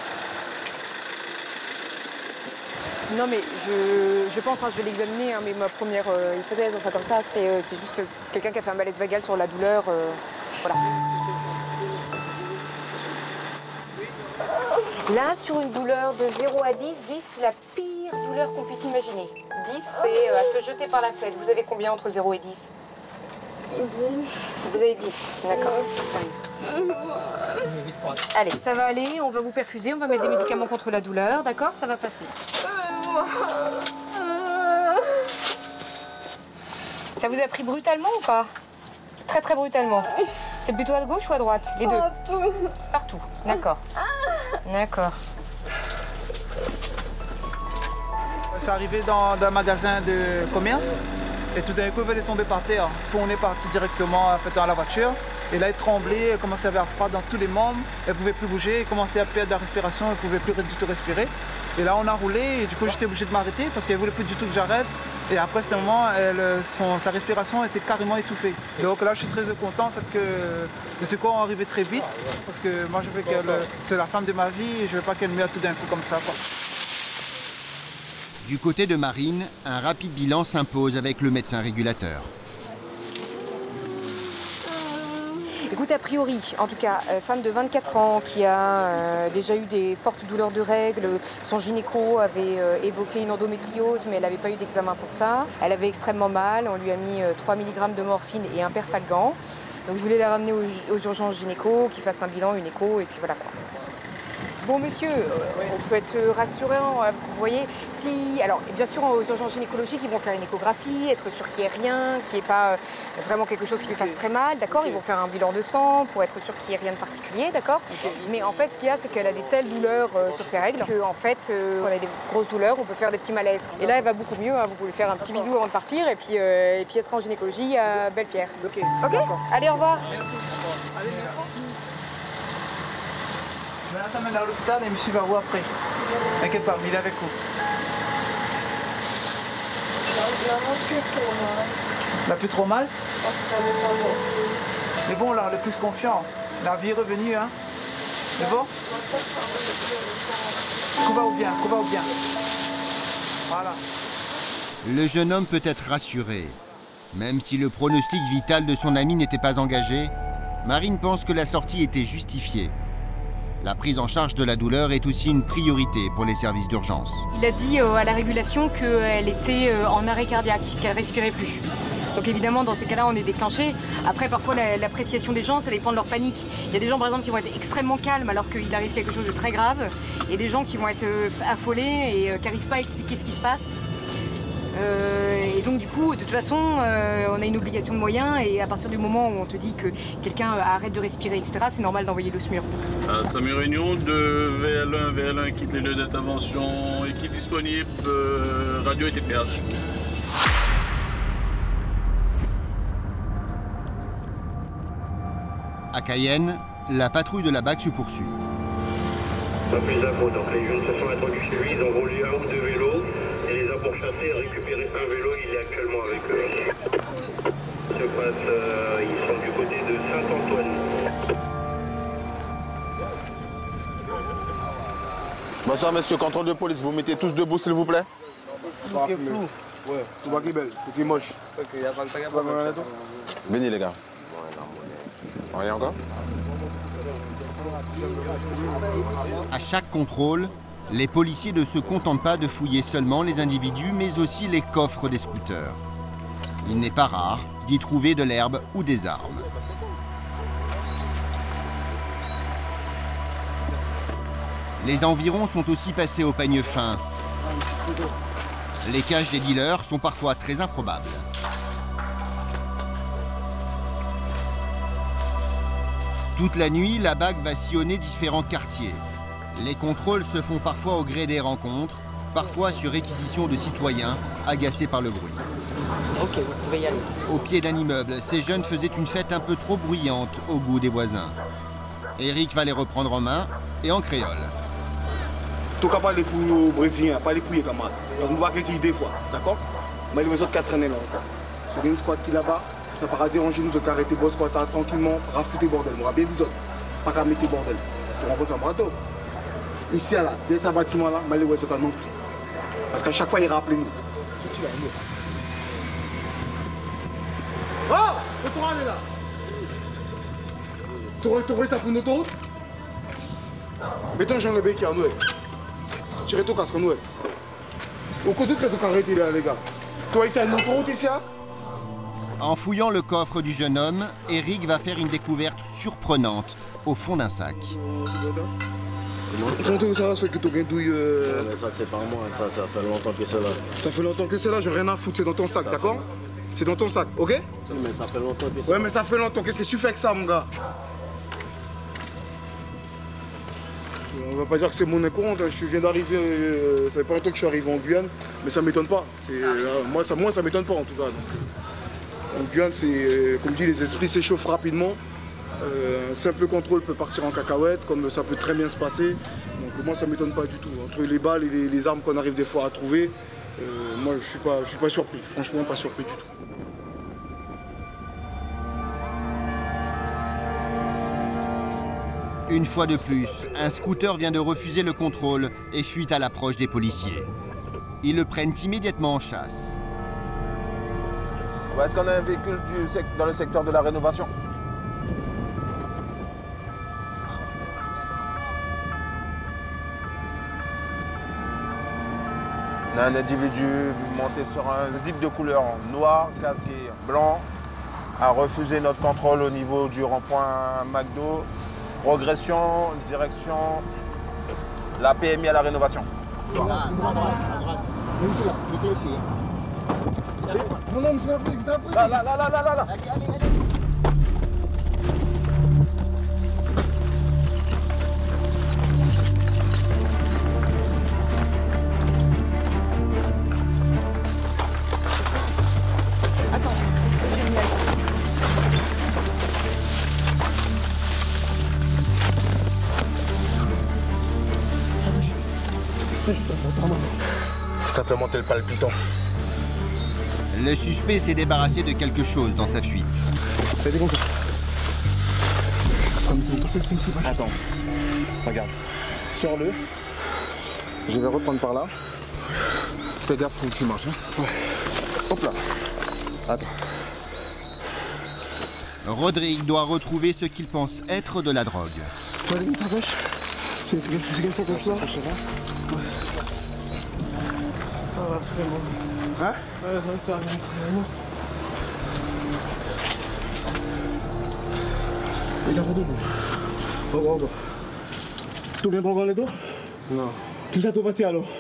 Non mais je pense, hein, je vais l'examiner, hein, mais ma première hypothèse, enfin comme ça, c'est juste quelqu'un qui a fait un malaise vagal sur la douleur, voilà. Là, sur une douleur de 0 à 10, 10 c'est la pire douleur qu'on puisse imaginer. 10 c'est à se jeter par la fenêtre. Vous avez combien entre 0 et 10? 10. Vous avez 10, d'accord. Allez, ça va aller, on va vous perfuser, on va mettre des médicaments contre la douleur, d'accord? Ça va passer. Ça vous a pris brutalement ou pas? Très très brutalement. C'est plutôt à gauche ou à droite? Les deux? Partout. Partout, d'accord. D'accord. C'est arrivé dans un magasin de commerce et tout d'un coup elle est tombée par terre. On est parti directement en fait, dans la voiture et là elle tremblait, elle commençait à avoir froid dans tous les membres, elle ne pouvait plus bouger, elle commençait à perdre la respiration, elle ne pouvait plus du tout respirer. Et là on a roulé et du coup j'étais obligé de m'arrêter parce qu'elle ne voulait plus du tout que j'arrête. Et après à ce moment, sa respiration était carrément étouffée. Donc là je suis très content en fait, que les secours ont arrivé très vite parce que moi je veux qu'elle, c'est la femme de ma vie et je ne veux pas qu'elle meure tout d'un coup comme ça, quoi. Du côté de Marine, un rapide bilan s'impose avec le médecin régulateur. Écoute, a priori, en tout cas, femme de 24 ans qui a déjà eu des fortes douleurs de règles, son gynéco avait évoqué une endométriose, mais elle n'avait pas eu d'examen pour ça. Elle avait extrêmement mal, on lui a mis 3 mg de morphine et un perfalgan. Donc je voulais la ramener aux urgences gynéco, qu'il fasse un bilan, une écho, et puis voilà quoi. Bon monsieur, on peut être rassurant, vous voyez, si, alors bien sûr aux urgences gynécologiques ils vont faire une échographie, être sûr qu'il n'y ait rien, qu'il n'y ait pas vraiment quelque chose qui lui fasse très mal, d'accord, Ils vont faire un bilan de sang pour être sûr qu'il n'y ait rien de particulier, d'accord. Mais en fait ce qu'il y a c'est qu'elle a des telles douleurs sur ses règles qu'en fait on a des grosses douleurs, on peut faire des petits malaises. Et là elle va beaucoup mieux, hein, vous pouvez faire un petit bisou avant de partir et puis elle sera en gynécologie à Belle-Pierre. Ok. Allez, au revoir. Allez, maintenant, ça mène à l'hôpital et monsieur va voir après. T'inquiète pas, mais il est avec vous. Elle n'a plus trop mal. Mais bon, là, on est plus confiant. La vie est revenue, hein. C'est bon? Tout va bien, tout va bien. Voilà. Le jeune homme peut être rassuré. Même si le pronostic vital de son ami n'était pas engagé, Marine pense que la sortie était justifiée. La prise en charge de la douleur est aussi une priorité pour les services d'urgence. Il a dit à la régulation qu'elle était en arrêt cardiaque, qu'elle ne respirait plus. Donc évidemment, dans ces cas-là, on est déclenché. Après, parfois, l'appréciation des gens, ça dépend de leur panique. Il y a des gens, par exemple, qui vont être extrêmement calmes alors qu'il arrive quelque chose de très grave. Et des gens qui vont être affolés et qui n'arrivent pas à expliquer ce qui se passe. Et donc du coup, de toute façon, on a une obligation de moyens et à partir du moment où on te dit que quelqu'un arrête de respirer, etc., c'est normal d'envoyer le SMUR. SAMU Réunion de VL1, VL1 quitte les lieux d'intervention, équipe disponible, radio et TPH. À Cayenne, la patrouille de la BAC se poursuit. Pas plus d'infos, donc les jeunes se sont introduits chez lui, ils ont volé 1 ou 2 vélos, et les a pourchassés et récupéré un vélo, il est actuellement avec eux. Ils sont du côté de Saint-Antoine. Bonsoir monsieur, contrôle de police, vous mettez tous debout s'il vous plaît. Tout est flou. Ouais, tout va qui est belle, tout est moche. Ok, il y a pas le temps. Venez les gars. Rien encore? À chaque contrôle, les policiers ne se contentent pas de fouiller seulement les individus, mais aussi les coffres des scooters. Il n'est pas rare d'y trouver de l'herbe ou des armes. Les environs sont aussi passés au peigne fin. Les caches des dealers sont parfois très improbables. Toute la nuit, la BAC va sillonner différents quartiers. Les contrôles se font parfois au gré des rencontres, parfois sur réquisition de citoyens agacés par le bruit. Ok, vous pouvez y aller. Au pied d'un immeuble, ces jeunes faisaient une fête un peu trop bruyante au goût des voisins. Eric va les reprendre en main et en créole. Tout cas, pas les couilles aux Brésiliens, pas les couilles comme ça. On va critiquer des fois, d'accord? Mais les autres 4 années là encore. C'est une squad qui là-bas, ça va pas déranger nous, autres arrêter le squat tranquillement, rafouter bordel. On va bien dire autres, pas qu'à mettre bordel. On va pas bateau. Ici, là, dès ce bâtiment là, mais les autres non plus. Parce qu'à chaque fois, ils rappellent nous. Oh! Retour aller là! Tu ça pour une autoroute? Mettons Jean Lebé qui est en nous. Tirez tout casque en nous. Au côté de tout arrêté là, les gars. Toi, ici, une autoroute ici, hein? En fouillant le coffre du jeune homme, Eric va faire une découverte surprenante au fond d'un sac. Comment tu ça, c'est que tu as douille mais ça, c'est pas moi, ça fait longtemps que c'est là. Ça fait longtemps que c'est là, j'ai rien à foutre, c'est dans ton sac, d'accord? C'est dans ton sac, ok? Mais ça fait longtemps que c'est là. Ouais, mais ça fait longtemps, qu'est-ce que tu fais avec ça, mon gars? On va pas dire que c'est mon incourant, je viens d'arriver, ça fait pas longtemps que je suis arrivé en Guyane, mais ça m'étonne pas. Moi, ça m'étonne pas en tout cas. Donc, en Guyane, c'est, comme je dis, les esprits s'échauffent rapidement. Un simple contrôle peut partir en cacahuète, comme ça peut très bien se passer. Donc moi, ça m'étonne pas du tout. Entre les balles et les armes qu'on arrive des fois à trouver, moi, je suis pas surpris. Franchement, pas surpris du tout. Une fois de plus, un scooter vient de refuser le contrôle et fuit à l'approche des policiers. Ils le prennent immédiatement en chasse. Est-ce qu'on a un véhicule dans le secteur de la rénovation? On a un individu monté sur un zip de couleur noir, casqué blanc, a refusé notre contrôle au niveau du rond-point McDo. Progression, direction, la PMI à la rénovation. Non, non, c'est là. Là. Ça fait monter le palpitant. Le suspect s'est débarrassé de quelque chose dans sa fuite. Attends, regarde. Sors-le. Je vais reprendre par là. Fais gaffe où tu marches. Hein. Ouais. Hop là. Attends. Rodrigue doit retrouver ce qu'il pense être de la drogue. Tu as une sacoche? C'est quelle sacoche là? Hein? Ouais, ça va te permettre. Il a redonné. Regarde. Tout bien dans les dos? Non. Tout ça t'au bâti alors?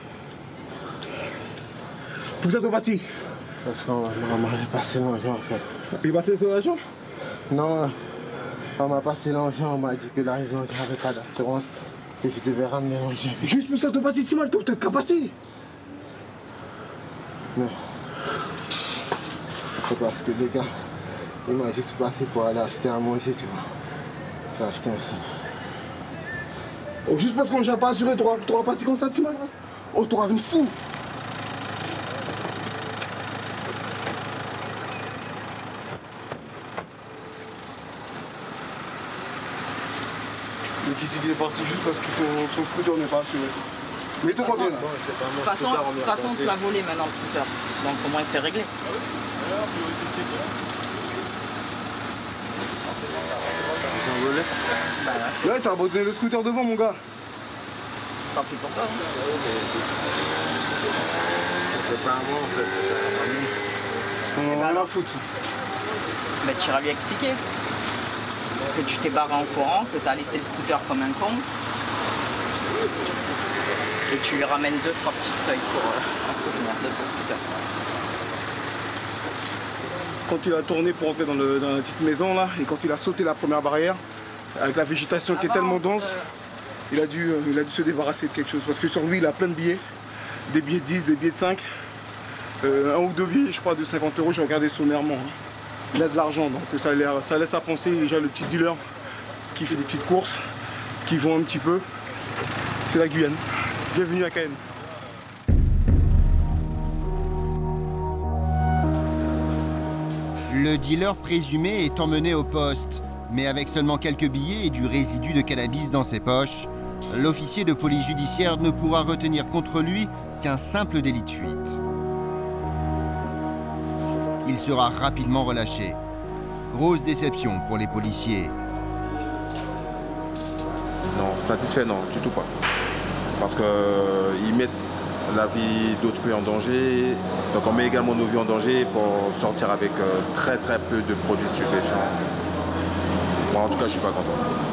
Tout ça t'au bâti? Parce qu'on m'a passé l'argent en fait. Il battait sur l'argent? Non, on m'a passé l'argent, on m'a dit que l'argent, j'avais pas d'assurance, que je devais ramener l'argent. Juste pour ça t'au bâti, si mal, t'es capati? Non. C'est parce que les gars, il m'a juste passé pour aller acheter à manger, tu vois. J'ai acheté un sac. Oh, juste parce qu'on n'a pas assuré, tu auras parti comme ça, Timal. Oh, tu auras une fou. Le Kitty est parti juste parce que son scooter n'est pas assuré. Mais tout va bien là. De toute façon, tu l'as volé maintenant le scooter. Donc au moins c'est réglé. t'as envolé? Ouais, t'as abandonné le scooter devant, mon gars. Tant pis pour toi. C'est pas à moi, en fait, c'est à la famille. On en a rien à foutre. Bah, tu iras lui expliquer. Que tu t'es barré en courant, que t'as laissé le scooter comme un con. Et tu lui ramènes 2-3 petites feuilles pour un souvenir de son scooter. Quand il a tourné pour entrer dans la petite maison là, et quand il a sauté la première barrière, avec la végétation qui est tellement dense, il a dû se débarrasser de quelque chose. Parce que sur lui, il a plein de billets, des billets de 10, des billets de 5, un ou deux billets, je crois, de 50 €, j'ai regardé sommairement. Il a de l'argent, donc ça laisse à penser déjà le petit dealer qui fait des petites courses, qui vend un petit peu. C'est la Guyane. Bienvenue à Cayenne. Le dealer présumé est emmené au poste, mais avec seulement quelques billets et du résidu de cannabis dans ses poches, l'officier de police judiciaire ne pourra retenir contre lui qu'un simple délit de fuite. Il sera rapidement relâché. Grosse déception pour les policiers. Non, satisfait, non, du tout pas. Parce qu'ils mettent la vie d'autrui en danger, donc on met également nos vies en danger pour sortir avec très peu de produits stupéfiants. Moi, en tout cas, je suis pas content.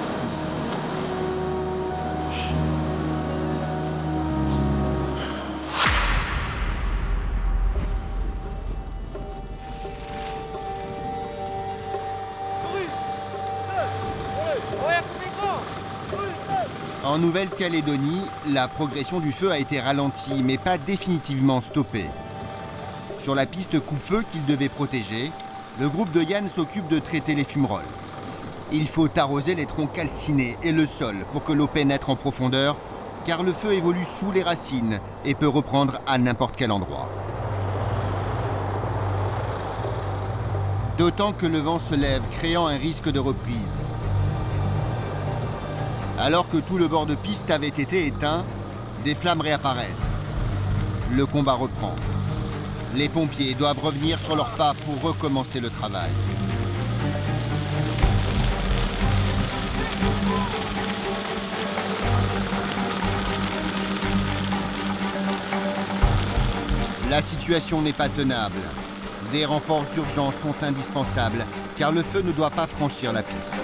En Nouvelle-Calédonie, la progression du feu a été ralentie, mais pas définitivement stoppée. Sur la piste coupe-feu qu'il devait protéger, le groupe de Yann s'occupe de traiter les fumerolles. Il faut arroser les troncs calcinés et le sol pour que l'eau pénètre en profondeur, car le feu évolue sous les racines et peut reprendre à n'importe quel endroit. D'autant que le vent se lève, créant un risque de reprise. Alors que tout le bord de piste avait été éteint, des flammes réapparaissent. Le combat reprend. Les pompiers doivent revenir sur leurs pas pour recommencer le travail. La situation n'est pas tenable. Des renforts urgents sont indispensables, car le feu ne doit pas franchir la piste.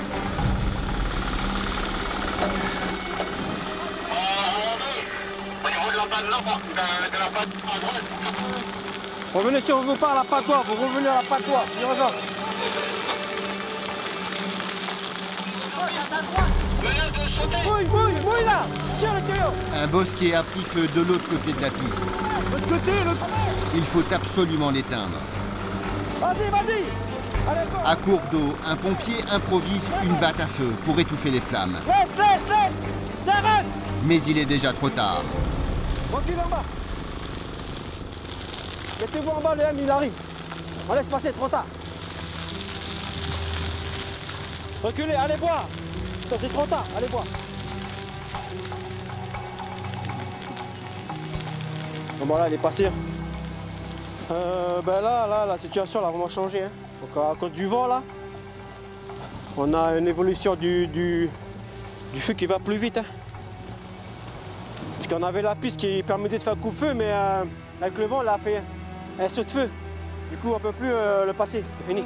Revenez sur vos pas à la patois, vous revenez à la patois, urgence. Bouille là, tire le tuyau. Un bosquet a pris feu de l'autre côté de la piste. L'autre côté, Il faut absolument l'éteindre. Vas-y. Allez, go. À court d'eau, un pompier improvise une batte à feu pour étouffer les flammes. Laisse. Darren. Mais il est déjà trop tard. Recule en bas. Mettez-vous en bas, le M, il arrive. On laisse passer, trop tard. Reculez, allez boire. C'est trop tard, allez boire. Bon, là, il est passé. Là, la situation elle a vraiment changé. Hein. Donc, à cause du vent, là, on a une évolution du feu qui va plus vite. Hein. Parce qu'on avait la piste qui permettait de faire coup-feu, mais avec le vent, il a fait un saut de feu. Du coup, on ne peut plus le passer. C'est fini.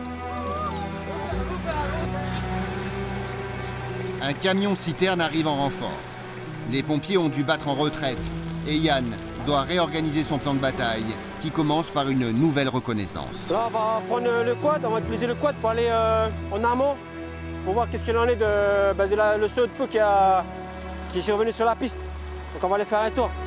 Un camion-citerne arrive en renfort. Les pompiers ont dû battre en retraite et Yann doit réorganiser son plan de bataille qui commence par une nouvelle reconnaissance. Là, on va prendre le quad, on va utiliser le quad pour aller en amont pour voir qu'est-ce qu'il en est de le saut de feu qui est survenu sur la piste. Donc on va aller faire un tour.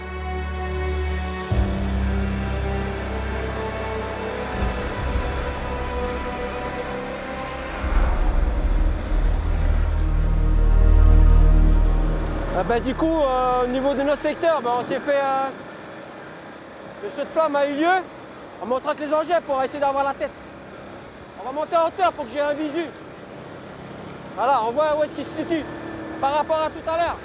Du coup, au niveau de notre secteur, on s'est fait... le saut de flamme a eu lieu. On montre avec les engins pour essayer d'avoir la tête. On va monter en hauteur pour que j'ai un visu. Voilà, on voit où est-ce qu'il se situe par rapport à tout à l'heure.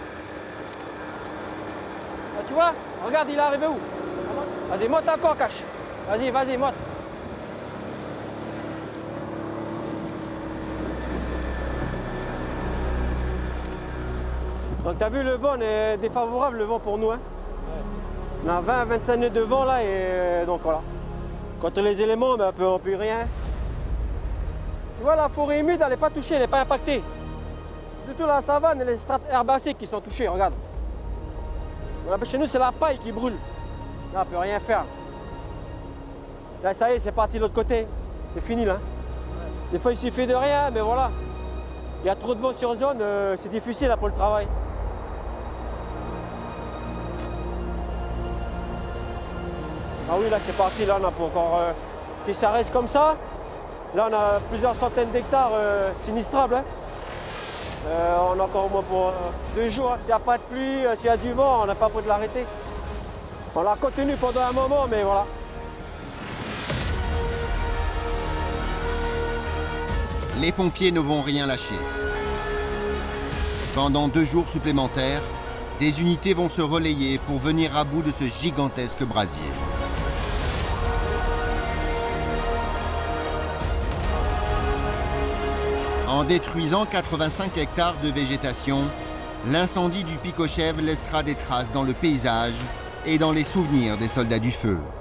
Tu vois, regarde, il est arrivé où? Vas-y, monte encore, cache. Vas-y, monte. Donc tu as vu, le vent est défavorable, le vent pour nous. Hein. On a 20-25 nœuds de vent là et donc voilà. Contre les éléments, ben, on peut rien. Tu vois, la forêt humide, elle n'est pas touchée, elle n'est pas impactée. C'est surtout la savane et les strates herbacées qui sont touchées, regarde. Chez nous, c'est la paille qui brûle. Là, on ne peut rien faire. Là, ça y est, c'est parti de l'autre côté. C'est fini là. Des fois, il suffit de rien, mais voilà. Il y a trop de vent sur zone, c'est difficile là, pour le travail. Ah oui, là c'est parti, là on a pas encore... si ça reste comme ça, là on a plusieurs centaines d'hectares sinistrables. Hein. On a encore au moins pour 2 jours. Hein. S'il n'y a pas de pluie, s'il y a du vent, on n'a pas besoin de l'arrêter. On l'a contenu pendant un moment, mais voilà. Les pompiers ne vont rien lâcher. Pendant 2 jours supplémentaires, des unités vont se relayer pour venir à bout de ce gigantesque brasier. En détruisant 85 hectares de végétation, l'incendie du Pic aux Chèvres laissera des traces dans le paysage et dans les souvenirs des soldats du feu.